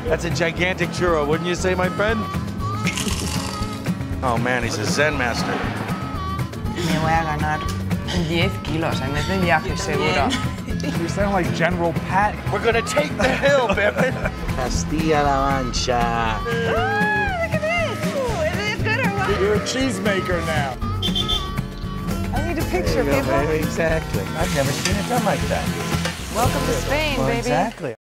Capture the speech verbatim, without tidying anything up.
That's a gigantic churro, wouldn't you say, my friend? Oh man, he's a Zen master. Me voy a ganar diez kilos en este viaje, seguro. You sound like General Patton. We're gonna take the hill, Pippin. Castilla la Mancha. Oh, look at this. Ooh, is it good or what? You're a cheesemaker now. I need a picture, There you go, people. baby. Exactly. I've never seen it done like that. Welcome to Spain, Well, baby. exactly.